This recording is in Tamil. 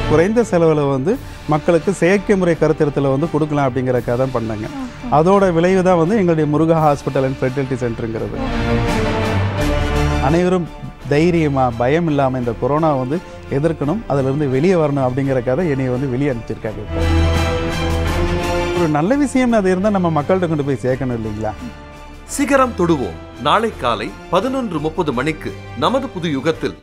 குறைந்த செலவில் வந்து மக்களுக்கு செயற்கை முறை கருத்திருத்தலை வந்து கொடுக்கலாம் அப்படிங்கிறக்காக தான் பண்ணாங்க. அதோட விளைவு தான் வந்து எங்களுடைய முருகா ஹாஸ்பிட்டல் அண்ட் ஃபெர்டிலிட்டி சென்டருங்கிறது. அனைவரும் தைரியமாக பயம் இல்லாமல் இந்த கொரோனா வந்து எதிர்க்கணும், அதிலிருந்து வெளியே வரணும் அப்படிங்கிறக்காக என்னையை வந்து வெளியே அனுப்பிச்சிருக்காங்க. ஒரு நல்ல விஷயம் அது இருந்தால் நம்ம மக்கள்கிட்ட கொண்டு போய் சேர்க்கணும் இல்லைங்களா? சிகரம் தொடுவோம் நாளை காலை 11:30 மணிக்கு நமது புது யுகத்தில்.